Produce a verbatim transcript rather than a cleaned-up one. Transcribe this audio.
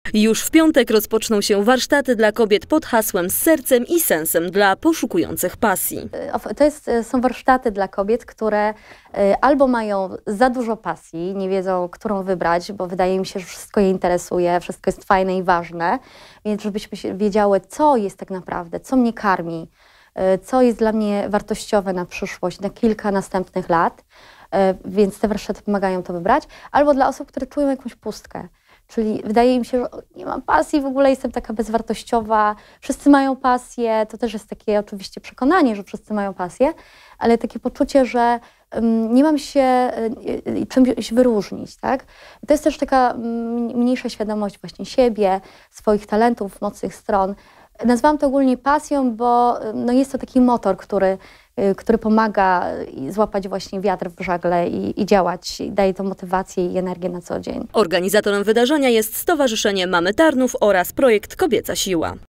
Już w piątek rozpoczną się warsztaty dla kobiet pod hasłem "Z sercem i sensem" dla poszukujących pasji. To jest, są warsztaty dla kobiet, które albo mają za dużo pasji, nie wiedzą, którą wybrać, bo wydaje mi się, że wszystko je interesuje, wszystko jest fajne i ważne, więc żebyśmy wiedziały, co jest tak naprawdę, co mnie karmi, co jest dla mnie wartościowe na przyszłość, na kilka następnych lat, więc te warsztaty pomagają to wybrać, albo dla osób, które czują jakąś pustkę. Czyli wydaje im się, że nie mam pasji, w ogóle jestem taka bezwartościowa, wszyscy mają pasję, to też jest takie oczywiście przekonanie, że wszyscy mają pasję, ale takie poczucie, że um, nie mam się y, czymś wyróżnić, tak? To jest też taka mniejsza świadomość właśnie siebie, swoich talentów, mocnych stron. Nazwałam to ogólnie pasją, bo no, jest to taki motor, który który pomaga złapać właśnie wiatr w żagle i, i działać, i daje to motywację i energię na co dzień. Organizatorem wydarzenia jest Stowarzyszenie Mamy Tarnów oraz projekt Kobieca Siła.